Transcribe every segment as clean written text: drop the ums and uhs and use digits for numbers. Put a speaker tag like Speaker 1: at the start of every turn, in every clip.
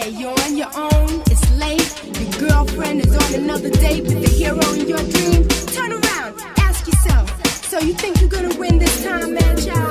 Speaker 1: okay, you're on your own, it's late. Your girlfriend is on another date with the hero in your dream. Turn around, ask yourself, so you think you're gonna win this time, man, child?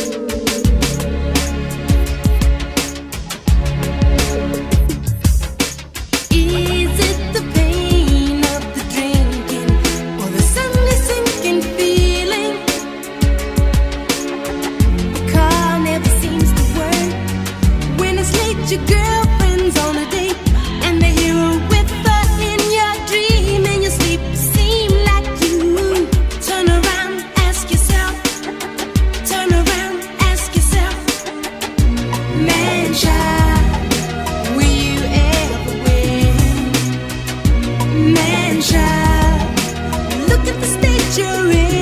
Speaker 2: Your girlfriend's on a date, and the hero with her in your dream. In your sleep, seem like you. Turn around, ask yourself. Turn around, ask yourself. Man, child, will you ever win? Man, child, look at the state you're in.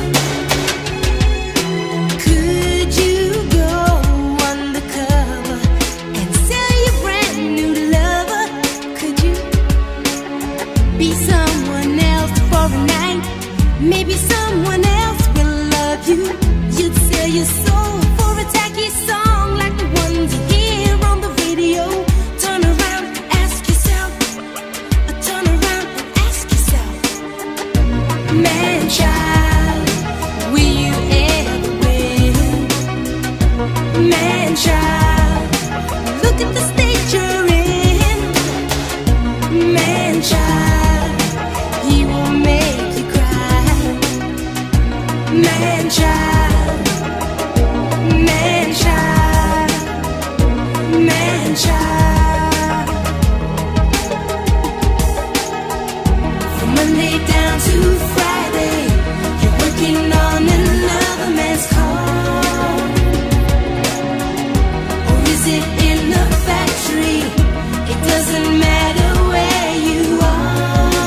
Speaker 2: Be someone else for a night. Maybe someone else will love you. You'd sell your soul for a tacky song like the ones you hear on the radio. Turn around, ask yourself. Turn around and ask yourself. Man, child, will you ever win? Man, child, look at the state you're in. Man, child, man, child, man, child, man, child. From Monday down to Friday, you're working on another man's car. Or is it in the factory? It doesn't matter where you are.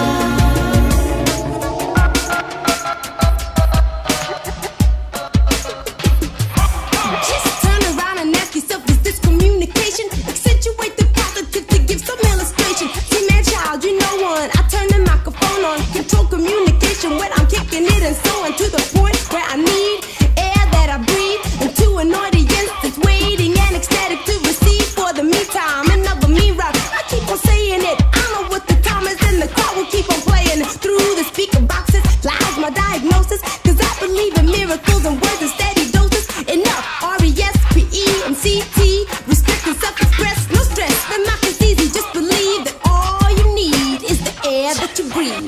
Speaker 2: When I'm kicking it and so on to the point where I need air that I breathe into an audience that's waiting and ecstatic to receive. For the meantime, another me rap. I keep on saying it. I know what the time is, and the crowd will keep on playing through the speaker boxes. Lies my diagnosis, cause I believe in miracles and words and steady doses. Enough RESPECT. Respect and self-express, no stress. The math is easy. Just believe that all you need is the air that you breathe.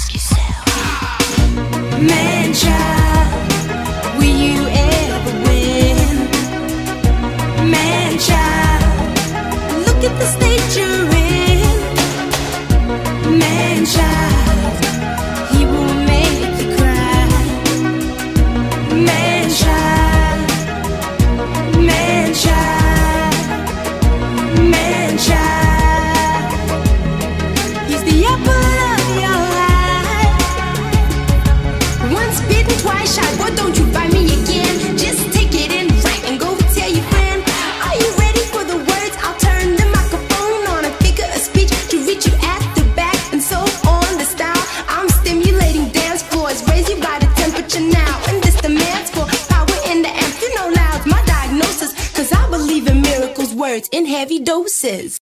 Speaker 2: Man, child, will you ever win? Man, child, look at the state you're in. Man, child, he will make you cry. Man, child, man, child, man, child, he's the apple of your eye. Once bitten, twice shy. Boy, don't you buy me again. Just take it in right and go tell your friend. Are you ready for the words? I'll turn the microphone on a figure of speech to reach you at the back and so on. The style I'm stimulating dance floors, raise you by the temperature now. And this demands for power in the amp. You know loud's my diagnosis, cause I believe in miracles, words in heavy doses.